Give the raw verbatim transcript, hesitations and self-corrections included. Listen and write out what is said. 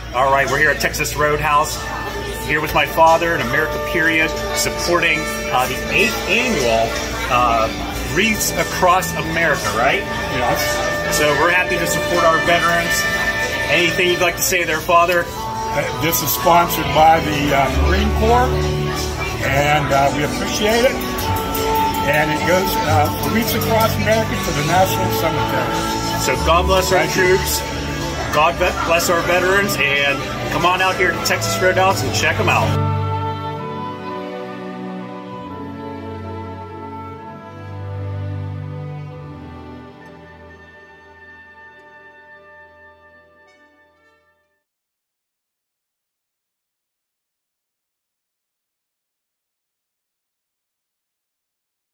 All right, we're here at Texas Roadhouse, here with my father in America Period, supporting uh, the eighth annual uh, Wreaths Across America, right? Yes. So we're happy to support our veterans. Anything you'd like to say there, Father? Uh, this is sponsored by the uh, Marine Corps, and uh, we appreciate it. And it goes uh, Wreaths Across America to the National Cemetery. So God bless our troops. God bless our veterans, and come on out here to Texas Roadhouse and check them out.